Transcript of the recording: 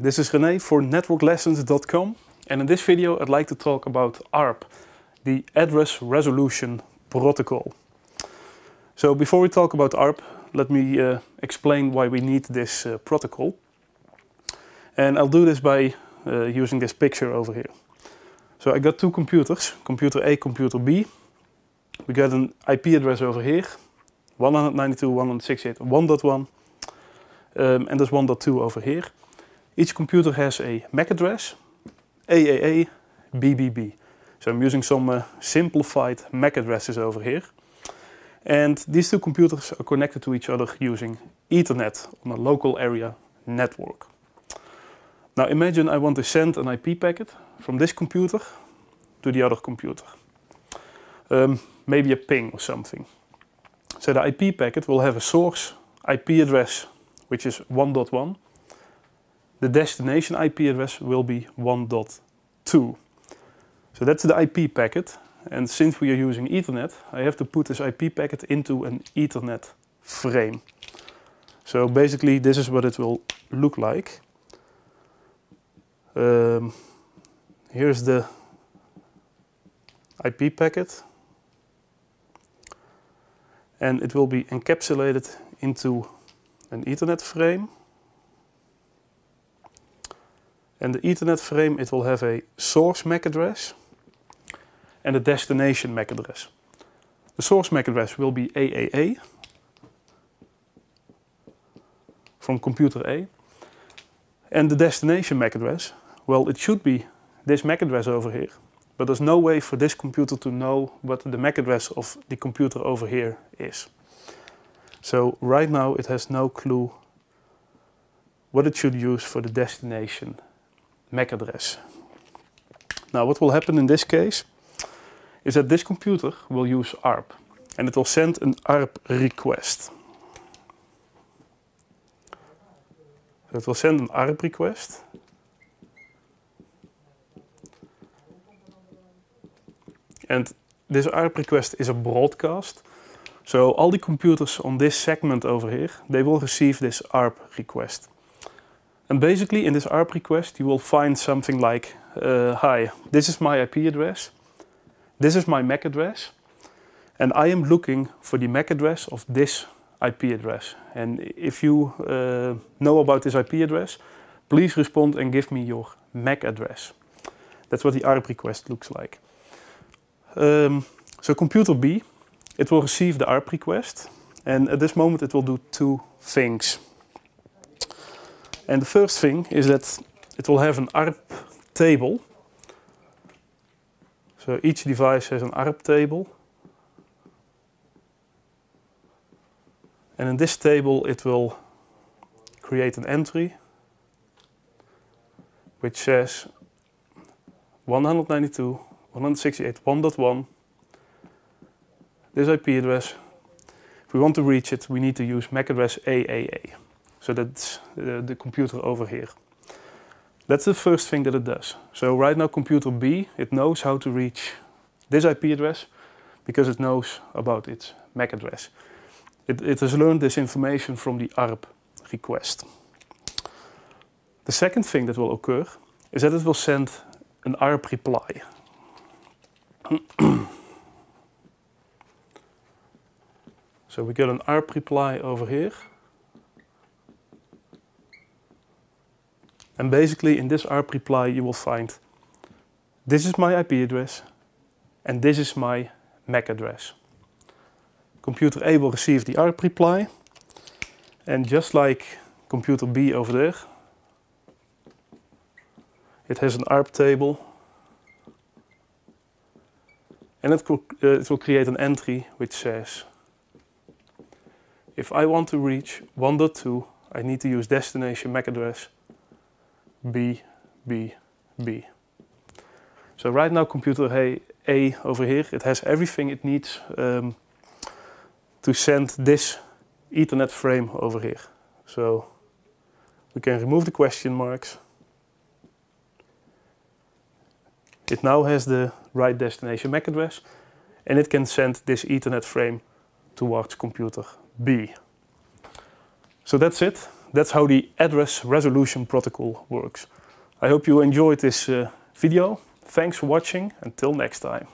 this is René for networklessons.com, and in this video I'd like to talk about ARP, the Address Resolution Protocol. So before we talk about ARP, let me explain why we need this protocol. And I'll do this by using this picture over here. So I got two computers, computer A, computer B. We got an IP address over here, 192.168.1.1, and there's 1.2 over here. Each computer has a MAC address, AAA, BBB. So I'm using some simplified MAC addresses over here. And these two computers are connected to each other using Ethernet on a local area network. Now imagine I want to send an IP packet from this computer to the other computer. Maybe a ping or something. So the IP packet will have a source IP address which is 1.1. The destination IP address will be 1.2. So that's the IP packet, and since we are using Ethernet, I have to put this IP packet into an Ethernet frame. So basically this is what it will look like. Here's the IP packet, and it will be encapsulated into an Ethernet frame. And the Ethernet frame, it will have a source MAC address and a destination MAC address. The source MAC address will be AAA from computer A. And the destination MAC address, well, it should be this MAC address over here. But there's no way for this computer to know what the MAC address of the computer over here is. So right now it has no clue what it should use for the destination MAC address. Now what will happen in this case is that this computer will use ARP, and it will send an ARP request. So it will send an ARP request. And this ARP request is a broadcast. So all the computers on this segment over here, they will receive this ARP request. And basically in this ARP request you will find something like, hi, this is my IP address, this is my MAC address, and I am looking for the MAC address of this IP address. And if you know about this IP address, please respond and give me your MAC address. That's what the ARP request looks like. So computer B, it will receive the ARP request, and at this moment it will do two things. And the first thing is that it will have an ARP table. So each device has an ARP table. And in this table it will create an entry which says 192.168.1.1. This IP address, if we want to reach it, we need to use MAC address AAA. So that's the computer over here. That's the first thing that it does. So right now computer B, it knows how to reach this IP address because it knows about its MAC address. It has learned this information from the ARP request. The second thing that will occur is that it will send an ARP reply. So we get an ARP reply over here. And basically in this ARP reply you will find, this is my IP address and this is my MAC address. Computer A will receive the ARP reply, and just like computer B over there, it has an ARP table, and it will create an entry which says, if I want to reach 1.2, I need to use destination MAC address B. So right now computer A over here, it has everything it needs to send this Ethernet frame over here. So we can remove the question marks. It now has the right destination MAC address, and it can send this Ethernet frame towards computer B. So that's it. that's how the address resolution protocol works. I hope you enjoyed this video. Thanks for watching. Until next time.